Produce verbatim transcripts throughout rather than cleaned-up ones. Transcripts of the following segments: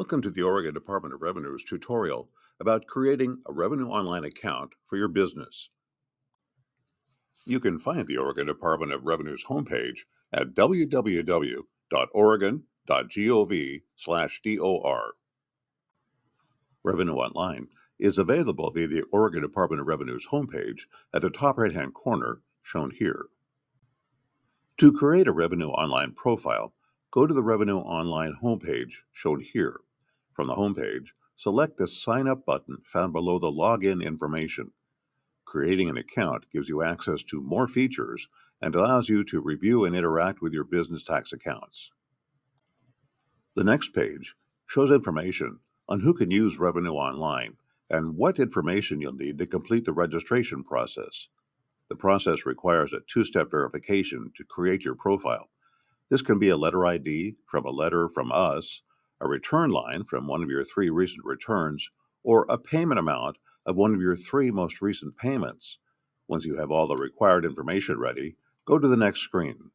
Welcome to the Oregon Department of Revenue's tutorial about creating a Revenue Online account for your business. You can find the Oregon Department of Revenue's homepage at w w w dot oregon dot gov slash dor. Revenue Online is available via the Oregon Department of Revenue's homepage at the top right-hand corner shown here. To create a Revenue Online profile, go to the Revenue Online homepage shown here. From the homepage, select the Sign Up button found below the Login information. Creating an account gives you access to more features and allows you to review and interact with your business tax accounts. The next page shows information on who can use Revenue Online and what information you'll need to complete the registration process. The process requires a two-step verification to create your profile. This can be a letter I D from a letter from us, a return line from one of your three recent returns, or a payment amount of one of your three most recent payments. Once you have all the required information ready, go to the next screen.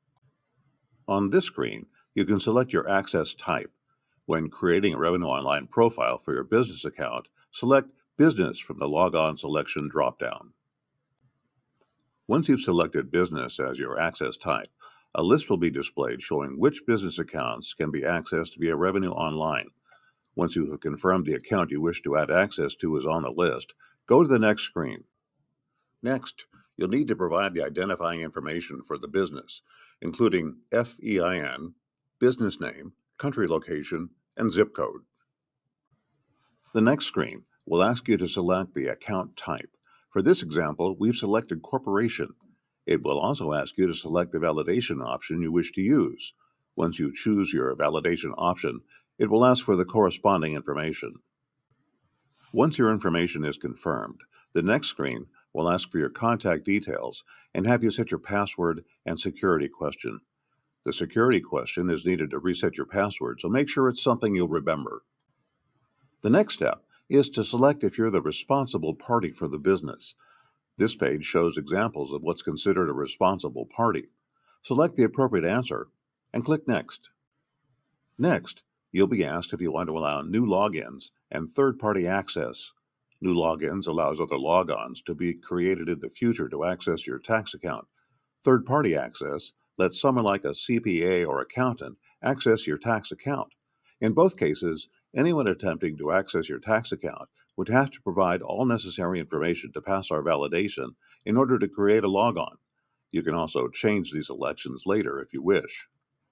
On this screen, you can select your access type. When creating a Revenue Online profile for your business account, select Business from the Log On selection dropdown. Once you've selected Business as your access type, a list will be displayed showing which business accounts can be accessed via Revenue Online. Once you have confirmed the account you wish to add access to is on the list, go to the next screen. Next, you'll need to provide the identifying information for the business, including F E I N, business name, country location, and zip code. The next screen will ask you to select the account type. For this example, we've selected Corporation. It will also ask you to select the validation option you wish to use. Once you choose your validation option, it will ask for the corresponding information. Once your information is confirmed, the next screen will ask for your contact details and have you set your password and security question. The security question is needed to reset your password, so make sure it's something you'll remember. The next step is to select if you're the responsible party for the business. This page shows examples of what's considered a responsible party. Select the appropriate answer and click Next. Next, you'll be asked if you want to allow new logins and third-party access. New logins allows other logons to be created in the future to access your tax account. Third-party access lets someone like a C P A or accountant access your tax account. In both cases, anyone attempting to access your tax account would have to provide all necessary information to pass our validation in order to create a logon. You can also change these elections later if you wish.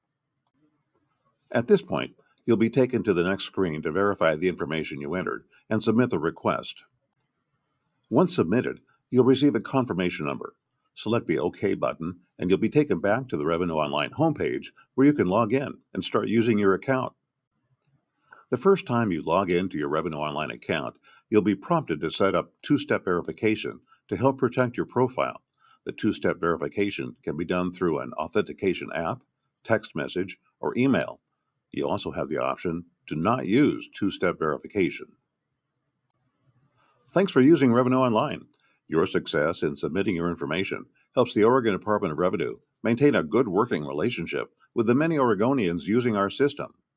At this point, you'll be taken to the next screen to verify the information you entered and submit the request. Once submitted, you'll receive a confirmation number. Select the OK button, and you'll be taken back to the Revenue Online homepage where you can log in and start using your account. The first time you log into your Revenue Online account, you'll be prompted to set up two-step verification to help protect your profile. The two-step verification can be done through an authentication app, text message, or email. You also have the option to not use two-step verification. Thanks for using Revenue Online. Your success in submitting your information helps the Oregon Department of Revenue maintain a good working relationship with the many Oregonians using our system.